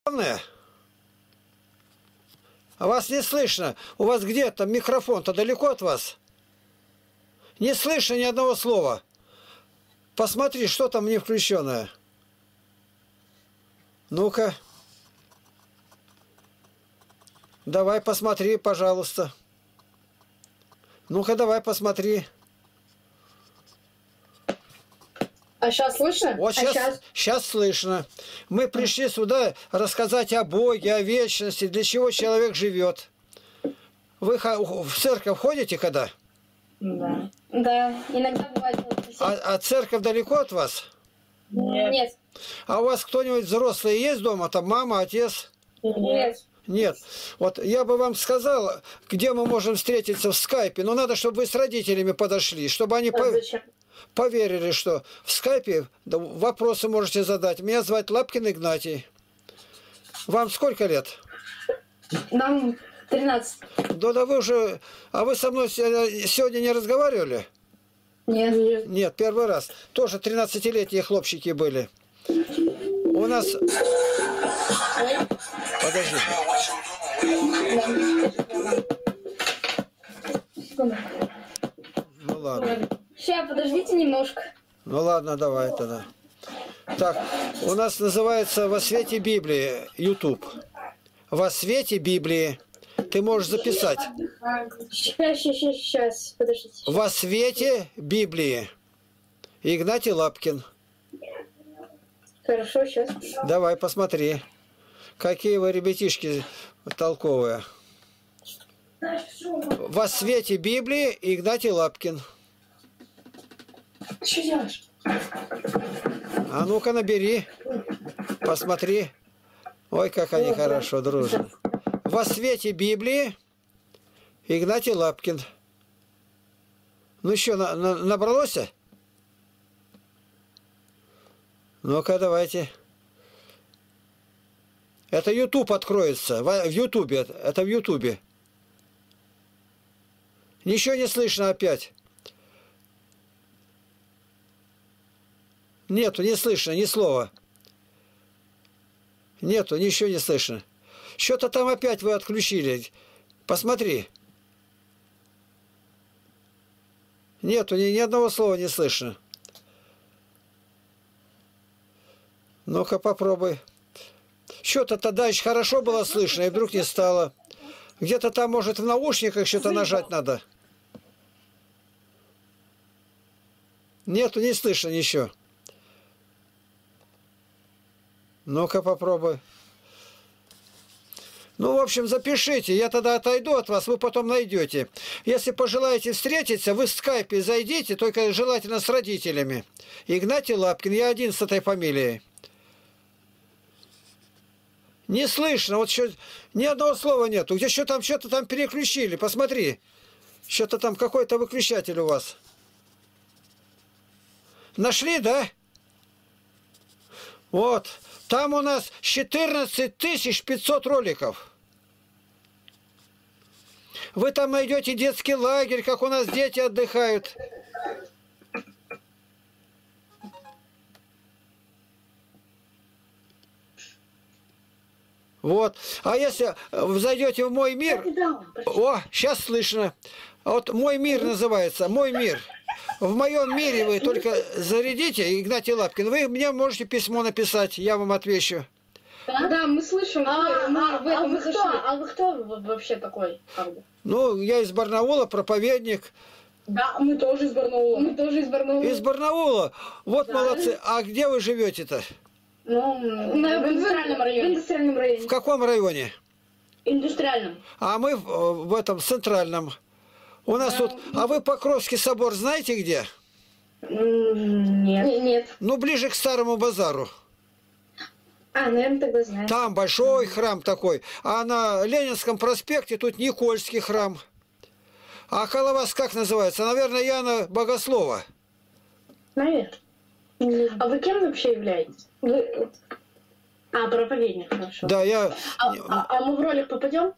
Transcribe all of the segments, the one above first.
Главное, а вас не слышно. У вас где-то микрофон-то далеко от вас. Не слышно ни одного слова. Посмотри, что там не включенное. Ну-ка. Давай посмотри, пожалуйста. Ну-ка, давай посмотри. А сейчас слышно? Вот сейчас слышно. Мы пришли сюда рассказать о Боге, о вечности, для чего человек живет. Вы в церковь ходите когда? Да. Да, иногда бывает. А церковь далеко от вас? Нет. А у вас кто-нибудь взрослый есть дома? Там мама, отец? Нет. Нет. Вот я бы вам сказал, где мы можем встретиться в скайпе. Но надо, чтобы вы с родителями подошли, чтобы они поверили, что в скайпе вопросы можете задать. Меня звать Лапкин Игнатий. Вам сколько лет? Нам 13. Да вы уже... А вы со мной сегодня не разговаривали? Нет. Нет, первый раз. Тоже 13-летние хлопчики были. У нас... Подожди. Ну ладно. Сейчас, подождите немножко. Ну ладно, давай тогда. Так, у нас называется «Во свете Библии» YouTube. «Во свете Библии». Ты можешь записать. Сейчас, подождите. «Во свете Библии». Игнатий Лапкин. Хорошо, сейчас. Давай, посмотри. Какие вы ребятишки толковые. «Во свете Библии» Игнатий Лапкин. Что делаешь? А ну-ка набери. Посмотри. Ой, как они хорошо дружат. «Во свете Библии» Игнатий Лапкин. Ну что, набралось? Ну-ка, давайте. Это YouTube откроется. В Ютубе. Это в Ютубе. Ничего не слышно опять. Нету, не слышно ни слова. Нету, ничего не слышно. Что-то там опять вы отключили. Посмотри. Нету, ни одного слова не слышно. Ну-ка попробуй. Что-то тогда еще хорошо было слышно, и вдруг не стало. Где-то там, может, в наушниках что-то нажать надо. Нету, не слышно ничего. Ну-ка попробуй. Ну, в общем, запишите. Я тогда отойду от вас, вы потом найдете. Если пожелаете встретиться, вы в скайпе зайдите, только желательно с родителями. Игнатий Лапкин, я один с этой фамилией. Не слышно, вот что, ни одного слова нету. Где что-то там переключили, посмотри. Что-то там какой-то выключатель у вас. Нашли, да? Вот. Там у нас 14 500 роликов. Вы там найдете детский лагерь, как у нас дети отдыхают. Вот. А если зайдете в «Мой мир», о, сейчас слышно. Вот «Мой мир» называется, «Мой мир». В моем мире вы только зарядите, Игнатий Лапкин, вы мне можете письмо написать, я вам отвечу. Да, мы слышим. Вы кто вообще такой? Ну, я из Барнаула, проповедник. Да, мы тоже из Барнаула. Мы тоже из Барнаула. Из Барнаула? Вот да. Молодцы. А где вы живете-то? Ну, в индустриальном районе. В индустриальном районе. В каком районе? Индустриальном. А мы в этом центральном. У нас тут... А вы Покровский собор знаете где? Нет. Нет. Ну, ближе к Старому базару. А, наверное, тогда знаю. Там большой храм такой. А на Ленинском проспекте тут Никольский храм. А около вас как называется? Наверное, Яна Богослова. Наверное. А вы кем вообще являетесь? Вы... А, проповедник, хорошо. Да, я... А мы в ролик попадем?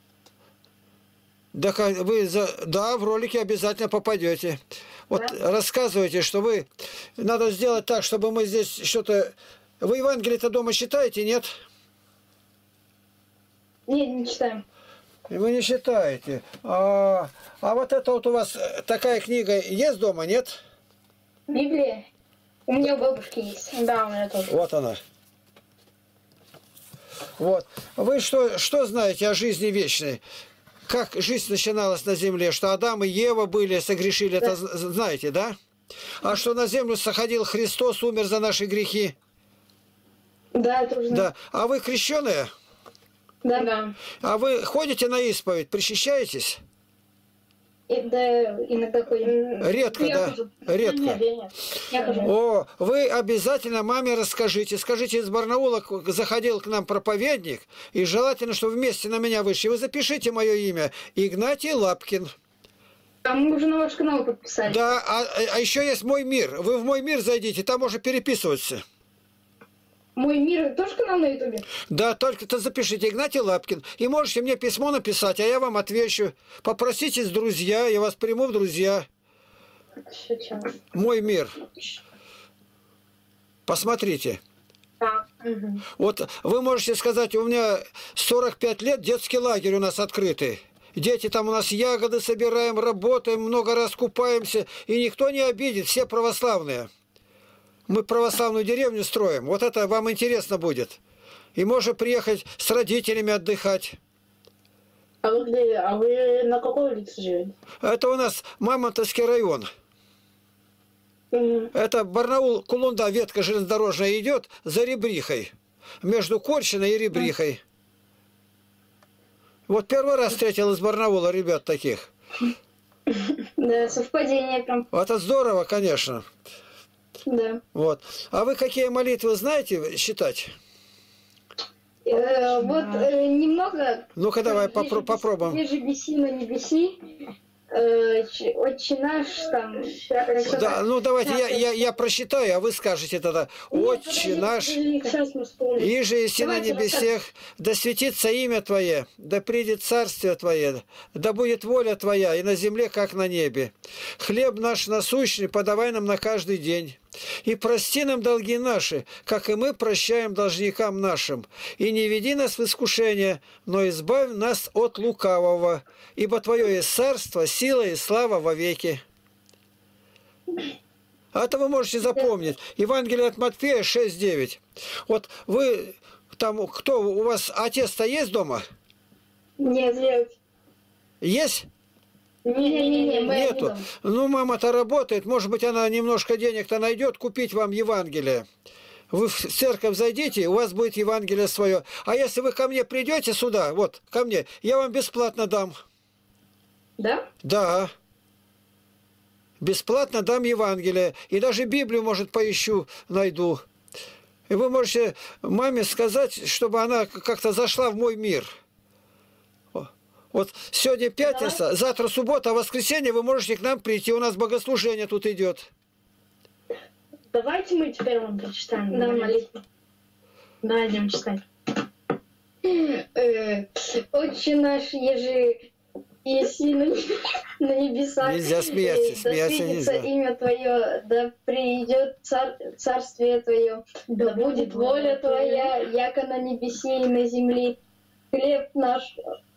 Да, да, в ролике обязательно попадете. Вот да? Рассказывайте, что вы... Надо сделать так, чтобы мы здесь что-то... Вы Евангелие-то дома читаете, нет? Нет, не читаем. И вы не читаете. А вот это вот у вас такая книга есть дома, нет? Библия? У меня у бабушки есть. Да, у меня тоже. Вот она. Вот. Вы что знаете о жизни вечной? Как жизнь начиналась на земле? Что Адам и Ева были, согрешили, да. Это знаете, да? А что на землю сходил Христос, умер за наши грехи? Да, это уже. Да. А вы крещеные? Да. А вы ходите на исповедь, причащаетесь? Да, иногда ходим. Редко, да? Хожу. Редко. Нет. Я хожу. О, вы обязательно маме расскажите. Скажите, из Барнаула заходил к нам проповедник, и желательно, чтобы вместе на меня вышли. Вы запишите мое имя. Игнатий Лапкин. А мы уже на ваш канал подписались. Да, а еще есть «Мой мир». Вы в «Мой мир» зайдите, там можно переписываться. «Мой мир» тоже канал на ютубе? Да, только-то запишите Игнатий Лапкин. И можете мне письмо написать, а я вам отвечу. Попроситесь друзья, я вас приму в друзья. «Мой мир». Посмотрите. Да. Угу. Вот вы можете сказать, у меня 45 лет, детский лагерь у нас открытый. Дети там у нас ягоды собираем, работаем, много раз купаемся. И никто не обидит, все православные. Мы православную деревню строим. Вот это вам интересно будет. И можно приехать с родителями отдыхать. А вы где? А вы на какой улице живете? Это у нас Мамонтовский район. Это Барнаул, Кулунда, ветка железнодорожная идет за Ребрихой. Между Корчиной и Ребрихой. Вот первый раз встретил из Барнаула ребят таких. Да, совпадение прям. Это здорово, конечно. Да. Вот. А вы какие молитвы знаете читать? Немного. Ну-ка давай попробуем. Еже беси на небеси. Отче наш там. Да, ну давайте я прочитаю, а вы скажете тогда. Отче наш, иже еси на небесех, да светится имя Твое, да придет царствие Твое, да будет воля Твоя и на земле, как на небе. Хлеб наш насущный подавай нам на каждый день. И прости нам долги наши, как и мы прощаем должникам нашим. И не веди нас в искушение, но избавь нас от лукавого. Ибо Твое есть царство, сила и слава во веки. Это вы можете запомнить. Евангелие от Матфея 6:9. Вот вы там, кто, у вас отец-то есть дома? Нет. Есть? Не, нету. Ну, мама-то работает, может быть, она немножко денег-то найдет купить вам Евангелие. Вы в церковь зайдите, у вас будет Евангелие свое. А если вы ко мне придете сюда, вот, ко мне, я вам бесплатно дам. Да? Да. Бесплатно дам Евангелие. И даже Библию, может, поищу, найду. И вы можете маме сказать, чтобы она как-то зашла в мой мир. Вот сегодня пятница, да. Завтра суббота, а в воскресенье вы можете к нам прийти. У нас богослужение тут идет. Давайте мы теперь вам прочитаем. Да, молитву. Да, идем читать. Отче наш, еси на небесах. Нельзя смеяться, да светится имя Твое, да придет царствие Твое, да будет воля Твоя, яко на небесе и на земле. Хлеб наш...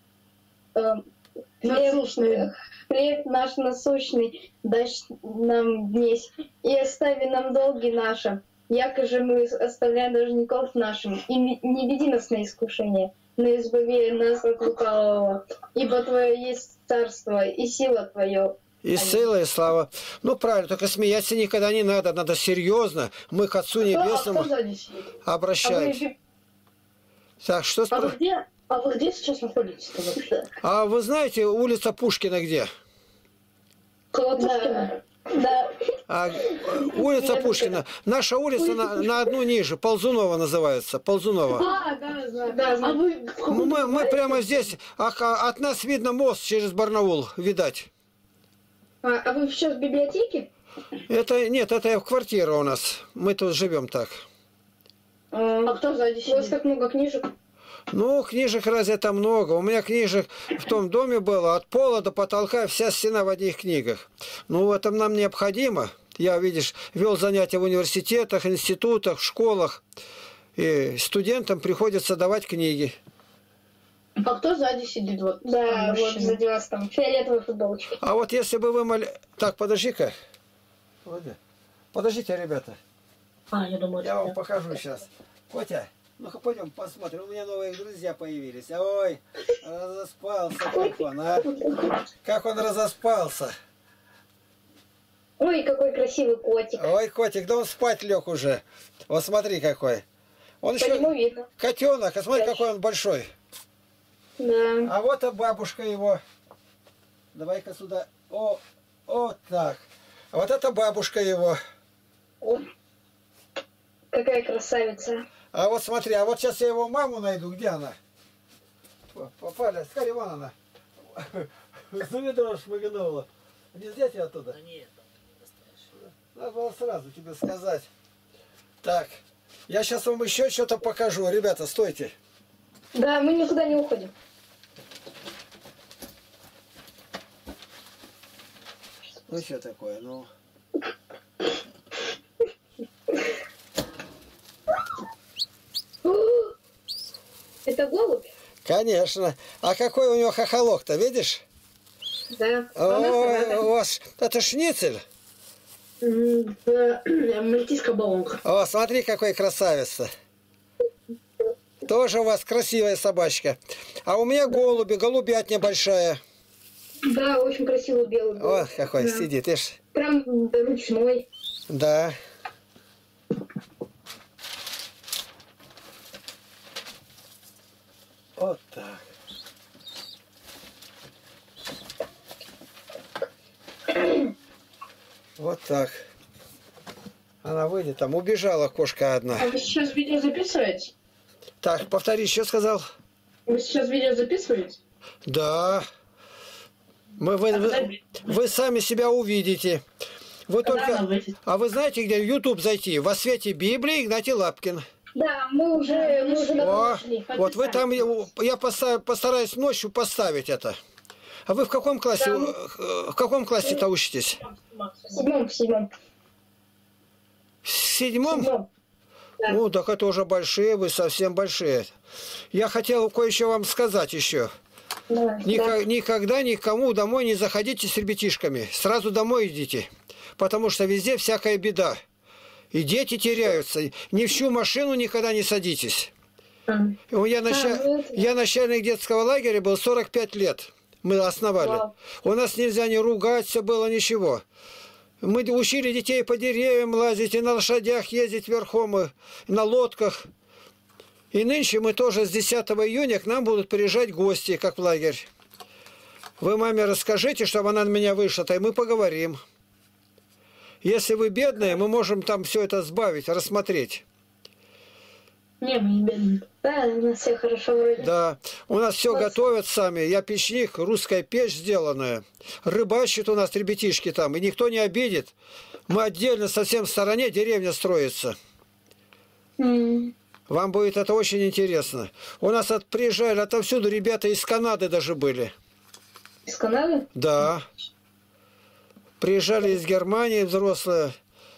Хлеб наш насущный дай нам днесь, и остави нам долги наши, яко же мы оставляем должников нашим, и не веди нас на искушение, но избави нас от лукавого, ибо Твое есть царство и сила Твое. И сила, и слава. Ну, правильно, только смеяться никогда не надо, надо серьезно. Мы к Отцу Небесному обращаемся. Так, что спрашиваете? А вы где сейчас находитесь вообще? А вы знаете, улица Пушкина где? Пушкина? Да. Улица Пушкина. Наша улица на одну ниже. Ползунова называется. Ползунова. Да. А вы... Мы прямо здесь. От нас видно мост через Барнаул. Видать. А вы сейчас в библиотеке? Нет, это квартира у нас. Мы тут живем так. А кто сзади сидит? У вас так много книжек? Ну, книжек разве там много. У меня книжек в том доме было от пола до потолка, вся стена в одних книгах. Ну, это нам необходимо. Я, видишь, вел занятия в университетах, институтах, в школах. И студентам приходится давать книги. А кто сзади сидит? Вот, Да, вот сзади вас там фиолетовая футболочка. А вот если бы вы Так, подожди-ка. Подождите, ребята. Я думаю, Я вам покажу сейчас. Котя, ну-ка пойдем посмотрим. У меня новые друзья появились. Ой, разоспался как он, а? Как он разоспался. Ой, какой красивый котик. Ой, котик, да он спать лег уже. Вот смотри какой. Он По нему видно. котенок, а смотри, какой он большой. Да. А вот и бабушка его. Давай-ка сюда. О, так. А вот это бабушка его. О, какая красавица. А вот смотри, а вот сейчас я его маму найду. Где она? Попали. Скорее, вон она. За ведро шмыгнула. Не взять ее оттуда? Да нет. Надо было сразу тебе сказать. Так. Я сейчас вам еще что-то покажу. Ребята, стойте. Да, мы никуда не уходим. Ну что такое, ну... Это голубь? Конечно. А какой у него хохолок-то, видишь? Да. Ой, у вас... Это шницель? Мальтийская баллонка. О, смотри, какой красавец-то. Тоже у вас красивая собачка. А у меня голуби, голубятня большая. Да, очень красивый белый голубь. О, какой сидит, видишь? Прям ручной. Да. Вот так. Вот так. Она выйдет, там убежала кошка одна. А вы сейчас видео записываете? Так, повтори, что сказал? Вы сейчас видео записываете? Да. Вы сами себя увидите. Вы только... А вы знаете, где в YouTube зайти? Во свете Библии Игнатий Лапкин. Да, мы уже нашли. Вот вы там, я постараюсь ночью поставить это. А вы в каком классе, в каком классе-то учитесь? В седьмом. В седьмом? Да. Ну, так это уже большие, вы совсем большие. Я хотел кое-что вам сказать еще. Да. Никогда никому домой не заходите с ребятишками. Сразу домой идите. Потому что везде всякая беда. И дети теряются. Ни в чью машину никогда не садитесь. Я начальник детского лагеря был 45 лет. Мы основали. Вау. У нас нельзя не ругаться было, ничего. Мы учили детей по деревьям лазить, и на лошадях ездить верхом, и на лодках. И нынче мы тоже с 10 июня к нам будут приезжать гости, как в лагерь. Вы маме расскажите, чтобы она на меня вышла, и мы поговорим. Если вы бедные, мы можем там все это сбавить, рассмотреть. Не, мы не бедные. Да, у нас все хорошо вроде. Да, у нас все готовят сами. Я печник, русская печь сделанная. Рыбачат у нас ребятишки там, и никто не обидит. Мы отдельно совсем в стороне, деревня строится. Вам будет это очень интересно. У нас приезжали отовсюду ребята из Канады даже были. Из Канады? Да. Приезжали из Германии взрослые.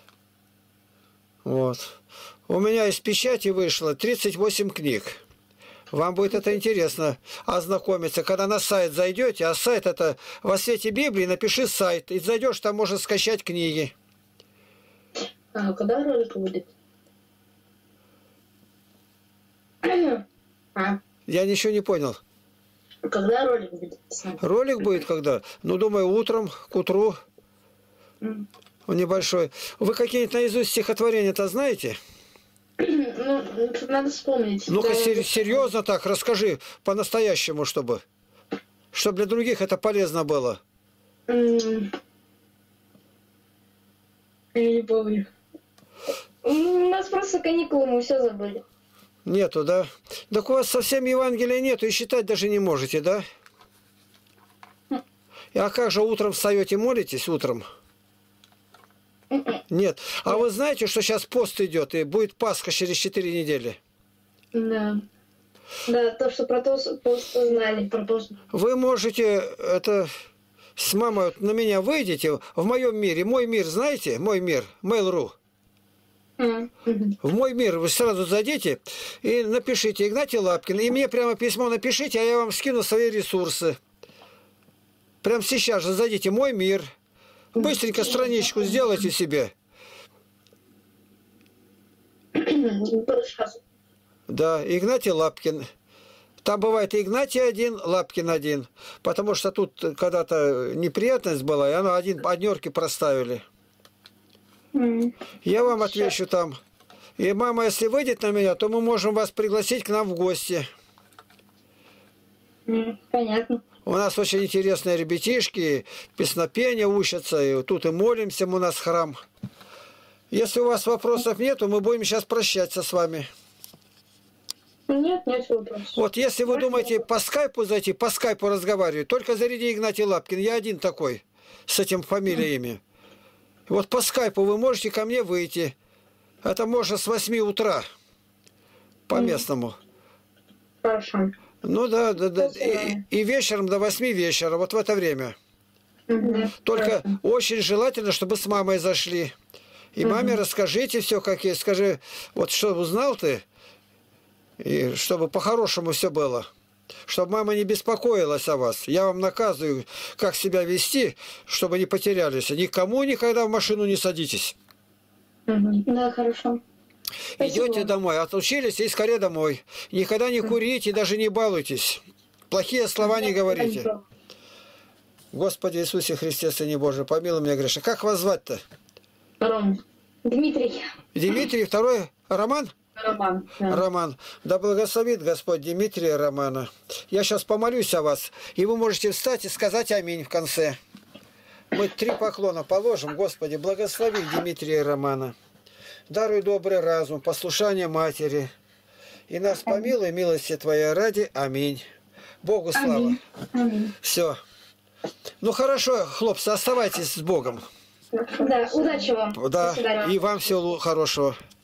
Вот. У меня из печати вышло 38 книг. Вам будет это интересно ознакомиться. Когда на сайт зайдете, а сайт это во свете Библии, напиши сайт. И зайдешь, там можно скачать книги. А когда ролик будет? Я ничего не понял. Когда ролик будет? Ролик будет когда? Ну, думаю, утром, к утру. Он небольшой. Вы какие-нибудь наизусть стихотворения-то знаете? Ну, надо вспомнить. Ну-ка, серьезно так, расскажи по-настоящему, чтобы для других это полезно было. Я не помню. У нас просто каникулы, мы все забыли. Нету, да? Так у вас совсем Евангелия нету и считать даже не можете, да? А как же утром встаете, молитесь утром? Нет. А вы знаете, что сейчас пост идет и будет Пасха через 4 недели? Да. Да, то, что про пост знали. Про пост. Вы можете это с мамой на меня выйдете в моем мире. Мой мир, знаете? Мой мир. Mail.ru. В мой мир вы сразу зайдите и напишите Игнатий Лапкин. И мне прямо письмо напишите, а я вам скину свои ресурсы. Прямо сейчас же зайдите «Мой мир». Быстренько страничку сделайте себе. Да, Игнатий Лапкин. Там бывает Игнатий один, Лапкин один. Потому что тут когда-то неприятность была, и оно однерки проставили. Я вам отвечу там. И мама, если выйдет на меня, то мы можем вас пригласить к нам в гости. Понятно. У нас очень интересные ребятишки, песнопения учатся, и тут и молимся, у нас храм. Если у вас вопросов нет, то мы будем сейчас прощаться с вами. Нет вопросов. Вот если вы думаете по скайпу зайти, по скайпу разговаривать, только заряди Игнатий Лапкин, я один такой, с этим фамилиями. Вот по скайпу вы можете ко мне выйти. Это можно с 8 утра по местному. Хорошо. Ну да. И вечером до 8 вечера, вот в это время. Только очень желательно, чтобы с мамой зашли. И маме расскажите все, как есть. Скажи, вот что узнал ты, и чтобы по-хорошему все было. Чтобы мама не беспокоилась о вас. Я вам наказываю, как себя вести, чтобы не потерялись. Никому никогда в машину не садитесь. Да, хорошо. Идете домой, отучились и скорее домой. Никогда не курите, даже не балуйтесь. Плохие слова не говорите. Господи Иисусе Христе, Сыне Божий, помилуй меня грешно. Как вас звать-то? Ром. Дмитрий. Дмитрий, второй Роман? Роман. Да. Роман. Да благословит Господь Дмитрия Романа. Я сейчас помолюсь о вас, и вы можете встать и сказать аминь в конце. Мы 3 поклона положим. Господи, благослови Дмитрия Романа. Даруй добрый разум, послушание матери. И нас помилуй, милости Твоя ради. Аминь. Богу слава. Аминь. Все. Ну хорошо, хлопцы, оставайтесь с Богом. Да, удачи вам. Да, и вам всего хорошего.